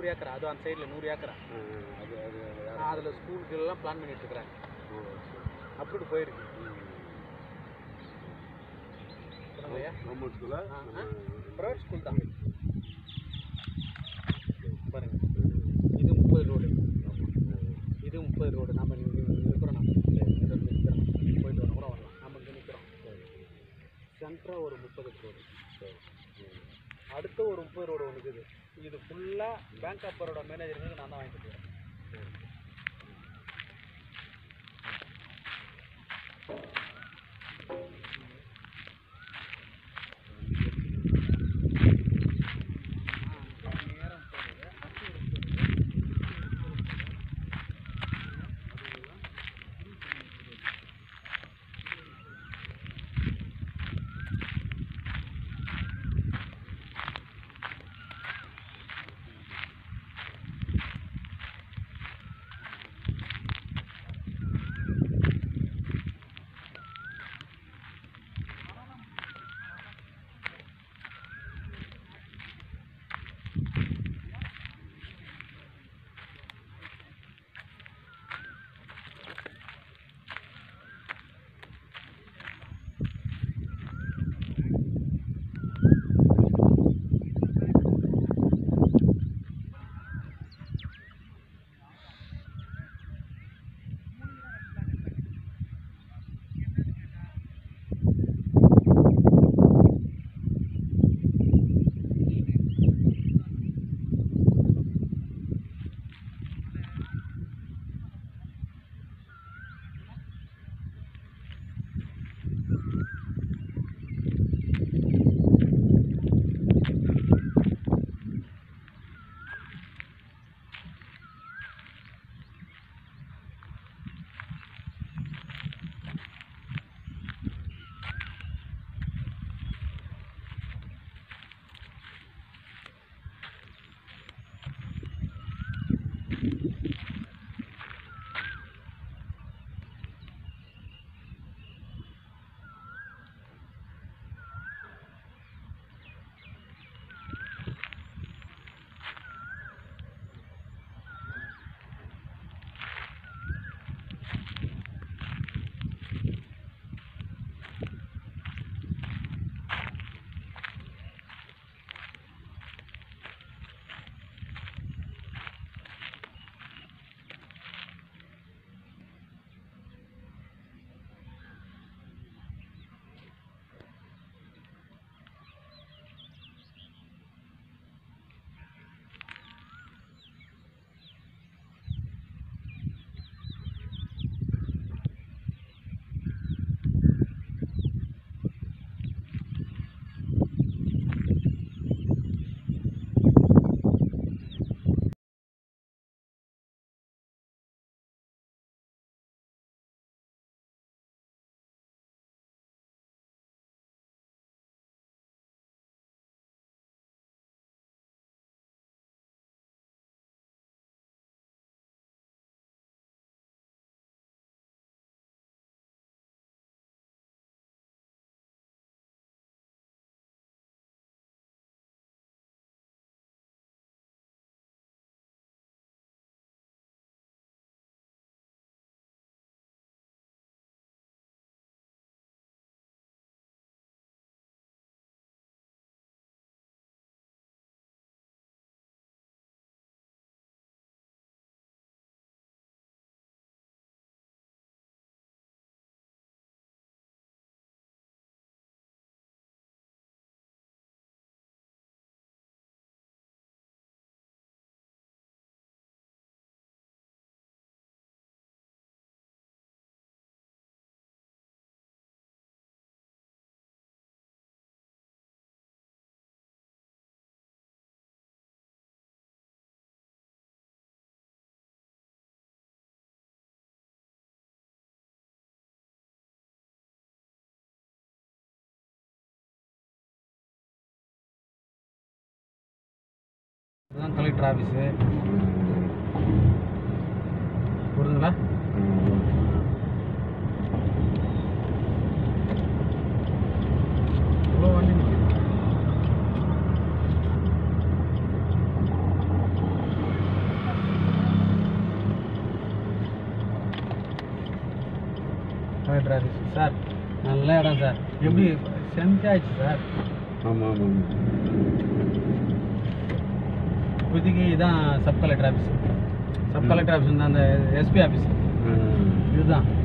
100 ஏக்கரா அது அந்த சைடில் 100 ஏக்கரா அதில் ஸ்கூலுக்கெல்லாம் பிளான் பண்ணிட்டு இருக்கிறாங்க. அப்படி போயிருக்கு. கவர்மெண்ட் ஸ்கூலா? ப்ரைவேட் ஸ்கூல் தான். பாருங்க, இது 30 ரோடு, இது 30 ரோடு. நம்ம இருக்கிறோம், நம்ம போயிட்டு வர கூட வரலாம். நம்ம இங்கே நிற்கிறோம். சென்டராக ஒரு 30 ரோடு, அடுத்த ஒரு 30 ரோடு ஒன்று இருக்குது. இது ஃபுல்லாக பேங்க் ஆஃப் பரோட மேனேஜருக்கு நான் தான் வாங்கிட்டு போகிறேன். இதுதான் கலெக்டர் ஆஃபீஸு. புரியுதுங்களா? இவ்வளோ வண்டி நிற்குது. கலெக்டர் ஆஃபீஸ் சார், நல்ல இடம் சார். எப்படி செஞ்சாச்சு சார்? ஆமாம் ஆமாம். இப்போதைக்கு இதான் sub collector office. Sub collector office தான் அந்த எஸ்பி ஆஃபீஸ். இதுதான்